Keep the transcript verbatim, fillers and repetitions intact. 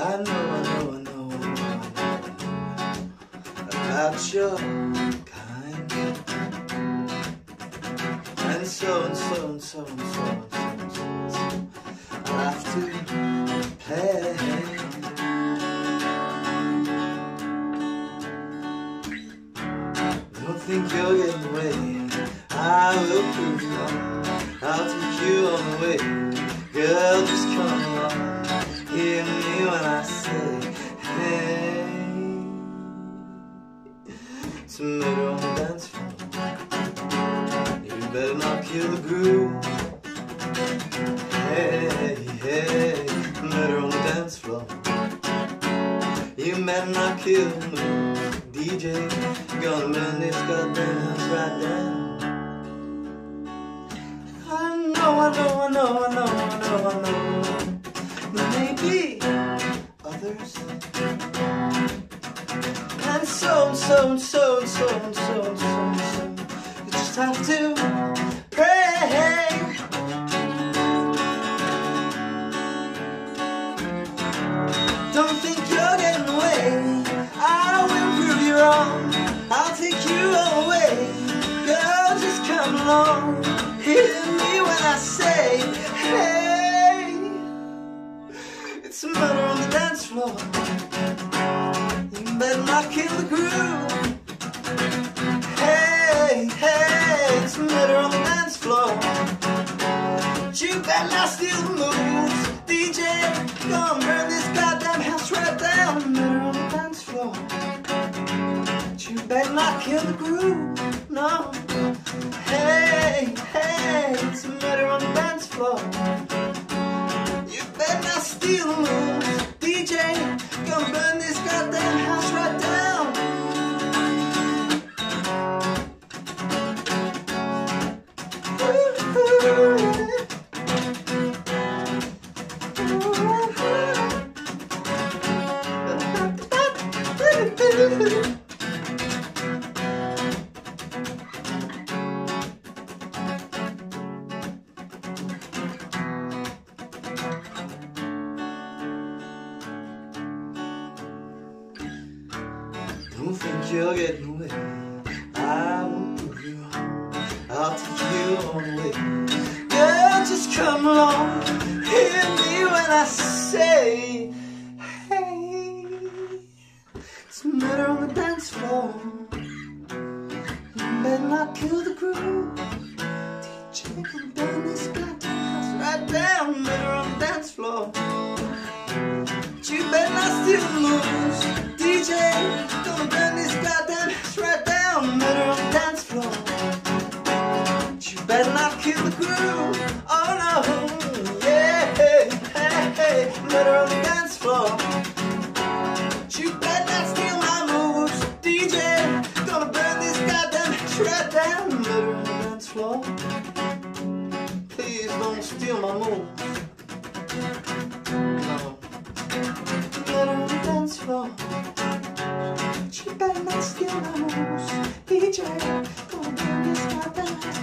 I know, I know, I know, I know, I know about your kind. And so and so and so and so and so and so and so I'll have to play. Don't think you'll get in the way. I will prove you wrong. I'll take you on the way. Girl, just come along. Hear me when I say, hey. It's a murder on the dance floor. You better not kill the groove. Hey, hey, murder on the dance floor. You better not kill the mood. D J, gonna burn this goddamn house right down. I know, I know, I know, I know, I know, I know. There may be others. And so and so and so and so and so and so and so. You just have to pray. Don't think you're getting away. I will prove you wrong. I'll take you all the way. Girl, just come along. Hear me when I say, hey. It's a murder on the dance floor. You better not kill the groove. Hey, hey, it's a murder on the dance floor. You better not steal the moves. D J, gonna burn this goddamn house right down. Murder on the dance floor. You better not kill the groove, no. Hey, hey, it's a murder on the dance floor. You better not steal the moves. D J, gonna burn this goddamn house right down. Don't think you're getting away. I will prove you wrong. I'll take you on the way. Girl, just come along. Hear me when I say, hey. It's a murder on the dance floor. You better not kill the groove. D J, come burn this goddamn house right down. Murder on the dance floor. But you better not steal the moves. D J, gonna burn this goddamn house right down. Murder on the dance floor. But you better not kill the groove. Oh no, yeah, hey, hey, hey. Murder on the dance floor. But you better not steal my moves. D J, gonna burn this goddamn house right down. Murder on the dance floor. Please don't steal my moves. No. Murder on the dance floor. You better not steal my moves. D J, gonna burn this goddamn house